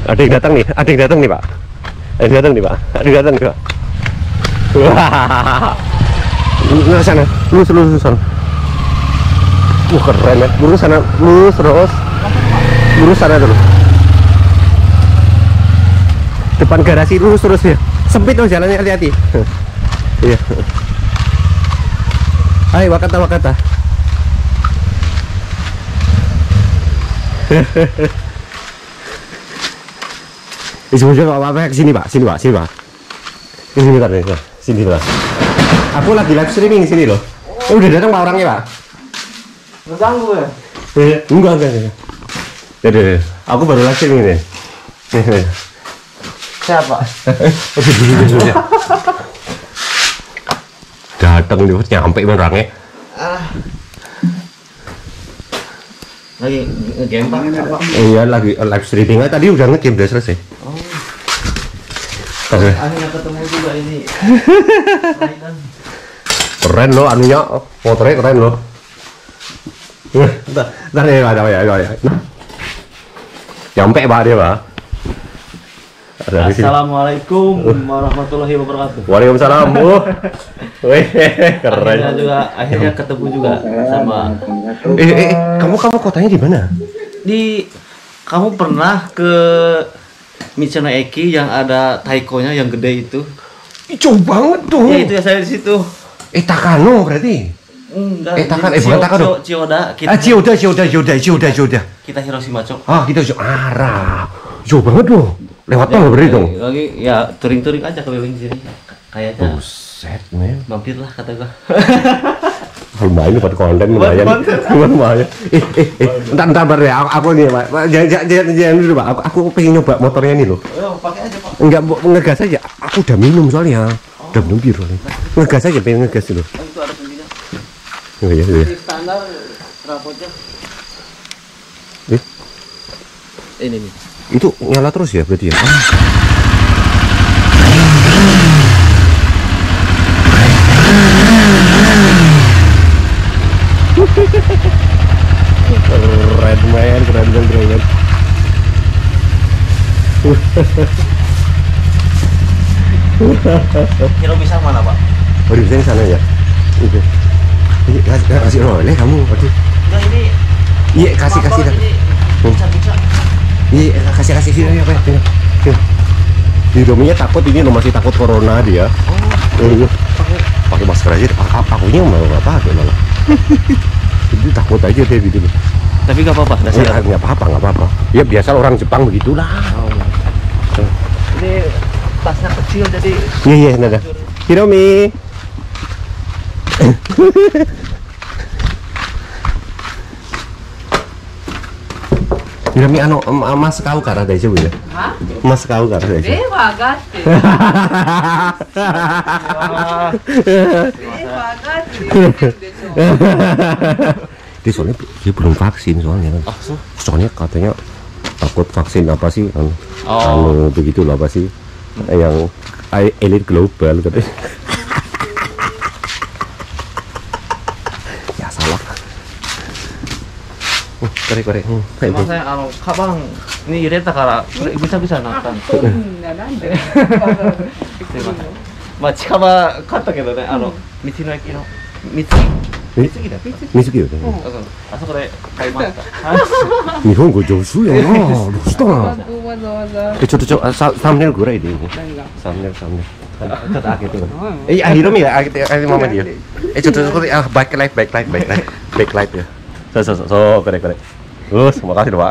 Ada yang datang nih, ada yang datang nih Pak. Ada yang datang nih Pak. Ada yang datang nih Pak. Wah. Lurus sana, lurus sana. Keren ya. Lurus sana, lurus terus. Lurus sana dulu. Depan garasi lurus terus ya. Sempit dong jalannya, hati-hati. Iya. Hai, Wakata. Sebenarnya nggak apa-apa, sini Pak. Ini bentar nih, sini Pak. Aku lagi live streaming sini loh. Udah datang Pak orangnya Pak. Mengganggu ya? Enggak. Jadi, aku baru live streaming nih. Siapa? Datang nih, nyampe orangnya. Lagi nge-game Pak? Iya, lagi live streaming. Tadi udah nge-game, udah selesai. Oh. Oke. Akhirnya ketemu juga ini. Keren loh anunya, motornya keren loh. Ntar ya, ada. Nyampe Pak dia Pak. Assalamualaikum warahmatullahi wabarakatuh. Waalaikumsalam Bu. Wih, keren. Akhirnya ketemu juga sama. Kamu kotanya di mana? Kamu pernah ke Michino Eki yang ada taikonya yang gede itu? Jauh banget tuh. Ya itu ya, saya di situ. Takano berarti. Enggak. Bukan Takano. Chiyoda. Chiyoda. Kita Hiroshima Cok. Kita arah. Jauh banget loh. Lewat tol berarti dong. Lagi ya touring aja keliling sini. Kayaknya. Buset, men. Mampirlah kata gua. Lumayan buat konten lumayan. Entar ya. Aku nih Pak. Jangan dulu Pak. Aku pengen nyoba motornya ini loh. Pakai aja Pak. Enggak, ngegas aja. Aku udah minum soalnya. Udah minum bir soalnya. Ngegas aja, pengen ngegas dulu. Itu ada kuncinya. Oh iya. Standar rapotnya. Ini nih. Itu nyala terus ya berarti ya? Keren men. Hiro bisa mana Pak? Bisa di sana ya? Oke. Kasih oleh kamu. Aduh. Enggak ini. Iya, kasih. Bisa. Iya, kasih sini apa ya? Di dominya takut ini loh, masih takut corona dia. Pakai masker aja. Akunya malah pakai malah. Jadi takut aja dia gitu. Tapi nggak apa-apa. Nggak apa-apa. Ya biasa orang Jepang begitulah. Ini tasnya kecil jadi. Iya, ada. Hiromi. Hiromi mas kau kara daijoubu ya? Mas kau kara daijoubu? Dia soalnya dia belum vaksin soalnya kan. Soalnya katanya takut vaksin apa sih? Begitu lah apa sih? Yang elit global katanya. Ya salah. Kore. Saya kabang ini ireta kara bisa nonton. Chikaba katta kedo ne, Michino Eki no Mitsugiだ。 Mitsugiよね。 あそこで買いました。 日本語上手やな。どうしたの？ちょっとサムネイルぐらいでいいね。サムネイル。ちょっと開けて。ヒロミが開けてままでいいよ。ちょっとそこでバックライトya. So,これ。Terus, makasih loh Pak.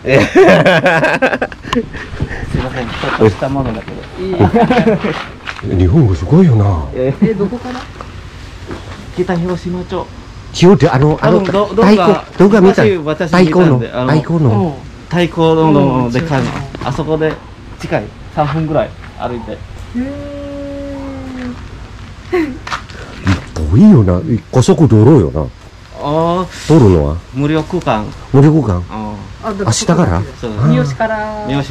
すいません、ちょっとしたものだけど。 日本語すごいよな。 どこから？北広島町。 Chiyoda太鼓見た。太鼓のでかいの。あそこで近い3分ぐらい歩いて。 遠いよな。高速道路よな。通るのは無料区間。 明日から三好から尾道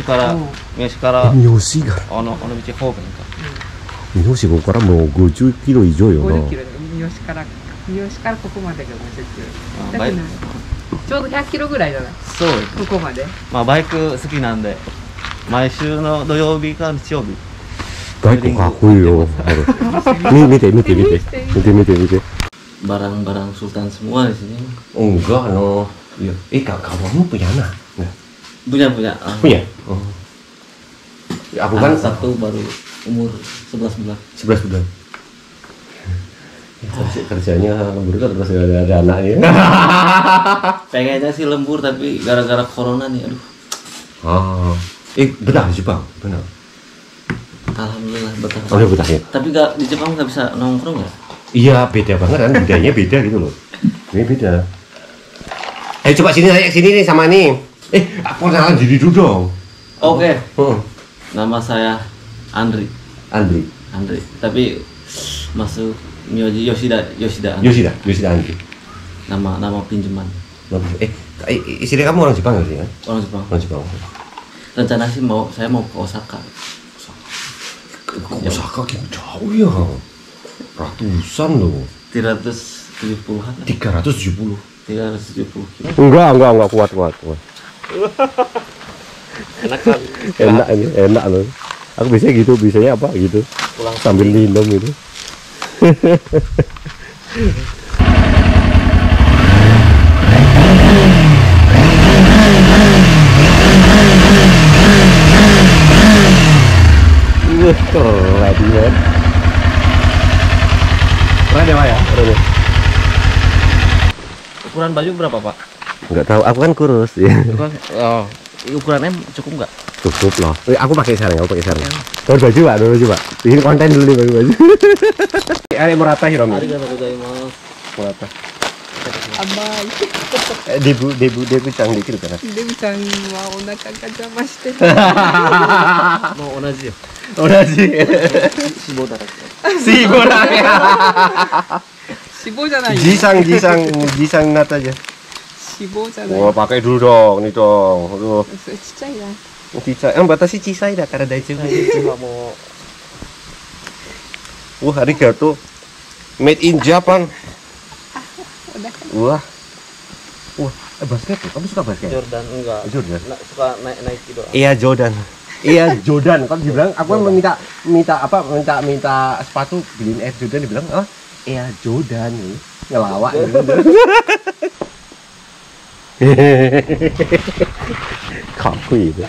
方面か。 三好ここからもう50キロ以上よな。 50キロで三好からここまでが50キロだけどちょうど100キロぐらいだな。 そうここまで。 まあバイク好きなんで Maisu no doyobi kan chiyobi. Baik kok aku yo. Mite. Barang-barang sultan semua di sini. Enggak no. Iya. Kamu punya anak? Enggak. Punya. Punya. Oh. Ya, aku kan satu baru umur 11 bulan. 11 bulan. Kerjanya lembur kan terus ada anaknya. Pengennya sih lembur tapi gara-gara corona nih, aduh. Oh. Betah di Jepang, benar. Alhamdulillah betah. Oh, betah ya. Tapi di Jepang nggak bisa nongkrong ya? Iya, beda banget kan, budayanya beda gitu loh. Ini beda. Coba sini nih sama nih. Aku kenalan diri dulu dong. Oke. Nama saya Andri. Tapi masuk Myoji Yoshida Andri. Nama pinjaman. Istri kamu orang Jepang nggak sih? Orang Jepang. Rencana sih saya mau ke Osaka. Osaka jauh ya. Ratusan loh. 370-an. 370 kilo. Enggak kuat. Enak kan? Enak loh. Aku biasanya apa gitu. Pulang sambil minum gitu. Keren banget. Keren ya Pak ya? Keren. Ukuran baju berapa Pak? Enggak tahu, aku kan kurus ya. Ukurannya cukup nggak? Cukup loh. Aku pakai sarung. Tahu baju Pak, bikin konten dulu nih baju. Ari murata Hiromi. Arigatou gozaimasu. Murata. Abai. Debu cang dikit kan. Debu-chan wa onaka ga jama shite. Mau onaji ya? Onaji. Shibo darake. Shibo janai. Jisang nata aja. Shibo janai. Wah, pakai dulu dong, nih dong. Aduh. Cincai ya. Cisai, batasi cisai dah karena daichu. Mau. Wah, arigato. Made in Japan. Wah, basket tuh. Kamu suka basket? Jordan enggak. Jordan. Suka Nike doang. Iya Jordan. Kalau dibilang aku kan minta sepatu beliin Air Jordan, dibilang iya Jordan nih ngelawak. Kaku itu.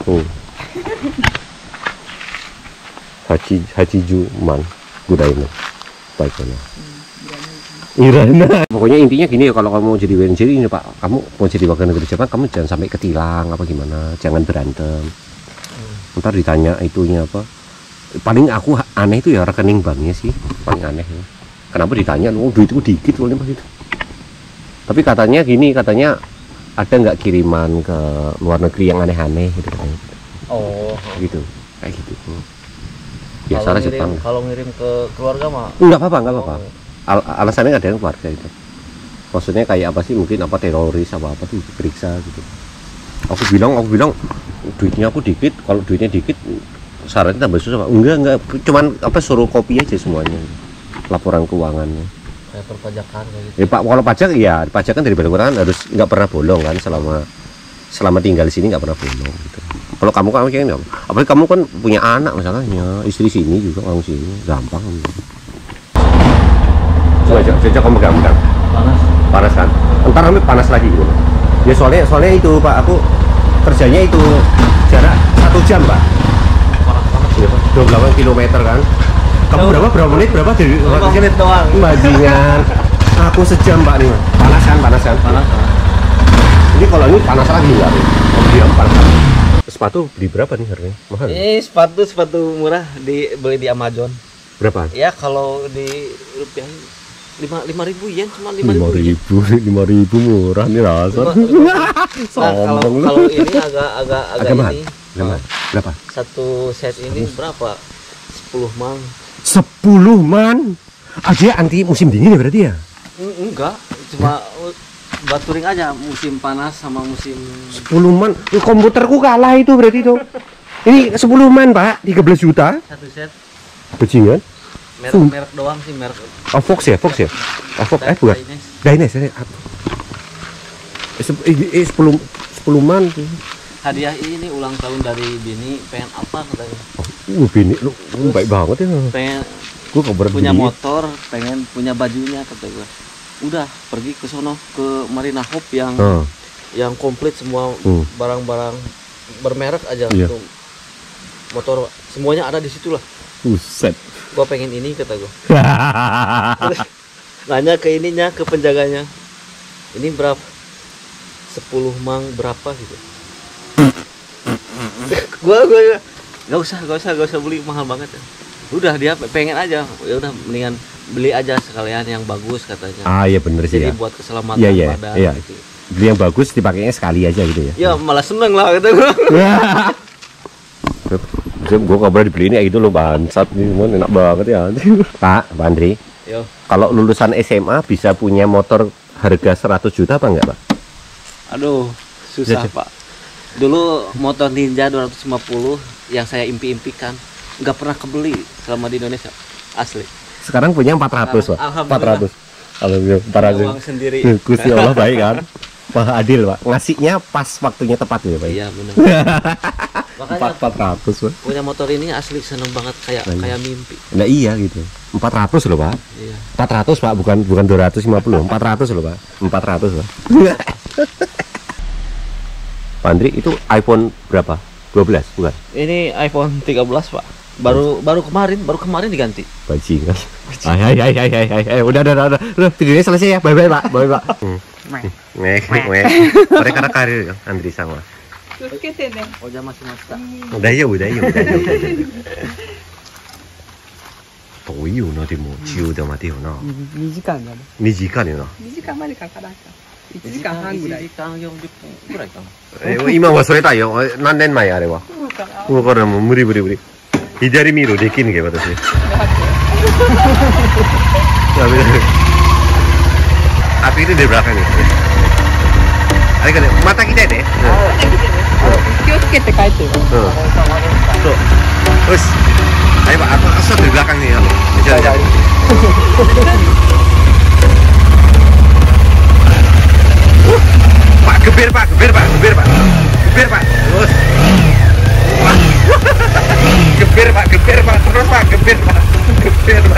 Hachiju man gudaino. Baiknya. Irana. Pokoknya intinya gini ya, kalau kamu mau jadi WNJ ini Pak, kamu mau jadi warga negara Jepang, kamu jangan sampai ketilang apa gimana, jangan berantem. Ntar ditanya itunya apa. Paling aku aneh itu ya rekening banknya sih, paling aneh. Kenapa ditanya, lu duitku dikit loh Mas itu. Tapi katanya gini, ada nggak kiriman ke luar negeri yang aneh-aneh gitu katanya. Oh, gitu, kayak gitu. Biasalah Jepang. Kalau ngirim ke keluarga mah? Nggak apa-apa. Alasannya nggak ada yang keluarga itu. Maksudnya kayak apa sih, mungkin apa teroris apa tuh diperiksa gitu. Aku bilang duitnya aku dikit, kalau duitnya dikit syaratnya tambah susah Pak. Enggak, cuman suruh kopi aja semuanya, laporan keuangannya. Kayak perpajakan kayak gitu. Pak, kalau pajak kan dari Balikpapan harus nggak pernah bolong kan, selama tinggal di sini nggak pernah bolong gitu. Kalau kamu kayaknya apalagi kamu kan punya anak masalahnya, istri sini juga orang sini, gampang. Coba kamu pegang. Panas kan? Entar nanti panas lagi gitu. Ya soalnya itu Pak, aku kerjanya itu jarak 1 jam Pak. Panas banget. 28 km kan. Kamu berapa menit dari 5 menit doang. Bajingan. Aku sejam Pak nih. Panas kan? Panas. Jadi kalau ini panas lagi enggak? Kalau dia panas. Sepatu beli berapa nih harganya? Mahal. Sepatu murah beli di Amazon. Berapa? Ya kalau di rupiah 5.000 yen, cuma 5.000 murah nih rasa. Sombong. Kalau ini agak mahal. ini. Berapa? Satu set ini berapa? 10 man. 10 man. Aja anti musim dingin ya berarti ya? Enggak, cuma buat touring aja, musim panas sama musim 10 man. Komputerku kalah itu berarti tuh. Ini 10 man Pak, 13 juta. satu set. Bajingan. Merek doang sih, merek. Oh, Fox ya? Fox bukan. Dynes ya. 10 man. hadiah ini ulang tahun dari bini, pengen apa katanya? Bini lu baik banget ya. Pengen Gua kabar punya motor, pengen punya bajunya kata gue. Udah pergi ke sono ke Marina Hope yang komplit semua barang-barang bermerek aja Iya. tuh. Motor semuanya ada di situ lah. Buset. Gua pengen ini kata gue. Nanya ke ininya, ke penjaganya. Ini berapa? 10 mang berapa gitu. gua nggak usah beli mahal banget ya. Udah dia pengen aja, ya udah mendingan beli aja sekalian yang bagus katanya. Ah iya bener sih Jadi ya. buat keselamatan Iya, badan iya. gitu. Beli yang bagus dipakainya sekali aja gitu ya. Ya malah seneng lah kata gua. Gue kabar dibeli ini gitu loh, bansat nih, enak banget ya. Pak Andri, Yo. kalau lulusan SMA bisa punya motor harga 100 juta apa enggak, Pak? Aduh, susah Iya, Pak. Dulu motor Ninja 250 yang saya impi-impikan nggak pernah kebeli selama di Indonesia, asli. Sekarang punya 400, Pak. Alhamdulillah. 400. Alhamdulillah, 400. Uang sendiri. Gusti Allah baik kan? Wah, adil, Pak. Ngasihnya pas waktunya tepat ya, Pak. Iya benar. Makanya 400, Pak. punya motor ini asli seneng banget, kayak mimpi. Nah iya gitu. 400 loh, Pak. Iya. 400, Pak, bukan 250. 400 loh, Pak. 400, Pak. Pak Andri, itu iPhone berapa? 12, bukan? Ini iPhone 13 Pak. Baru kemarin diganti. Bajingan. Hai, udah, videonya selesai ya. Bye Pak. Bye Pak. Mereka karir Andri sama. 気をつけてね。 お邪魔しました。 大丈夫。遠いよな、でも千代田までよな。 2時間だね。 2時間よな。 2時間までかからんか。1時間半ぐらい。 1時間40分ぐらいかな。 今はそれだよ。何年前あれは。 そうかな。 もうこれもう無理。左見ろできんけ私。ダメだ。Tapi itu dari belakang nih. Ayo kan, mata kita deh. 気をつけて帰ってよ。 Tuh. Terus, ayo Pak, aku asal dari belakang nih, halo. Jalan. Pak, geber Pak. Terus. Wah. Geber Pak. Terus Pak, geber Pak.